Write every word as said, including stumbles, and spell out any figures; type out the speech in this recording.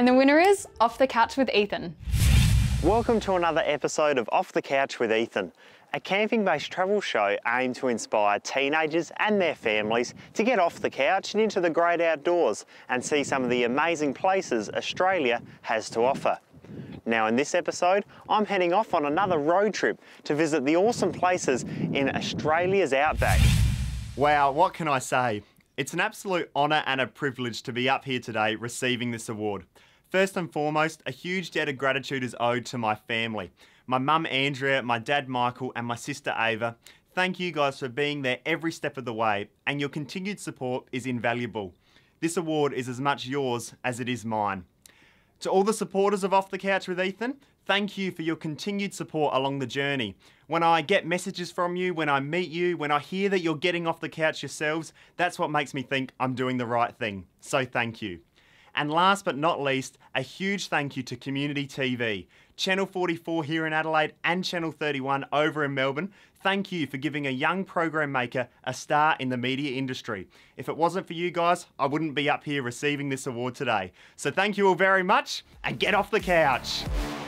And the winner is Off the Couch with Ethan. Welcome to another episode of Off the Couch with Ethan, a camping-based travel show aimed to inspire teenagers and their families to get off the couch and into the great outdoors and see some of the amazing places Australia has to offer. Now in this episode, I'm heading off on another road trip to visit the awesome places in Australia's outback. Wow, what can I say? It's an absolute honour and a privilege to be up here today receiving this award. First and foremost, a huge debt of gratitude is owed to my family. My mum Andrea, my dad Michael and my sister Ava. Thank you guys for being there every step of the way, and your continued support is invaluable. This award is as much yours as it is mine. To all the supporters of Off the Couch with Ethan, thank you for your continued support along the journey. When I get messages from you, when I meet you, when I hear that you're getting off the couch yourselves, that's what makes me think I'm doing the right thing. So thank you. And last but not least, a huge thank you to Community T V, Channel forty-four here in Adelaide and Channel thirty-one over in Melbourne. Thank you for giving a young program maker a star in the media industry. If it wasn't for you guys, I wouldn't be up here receiving this award today. So thank you all very much and get off the couch.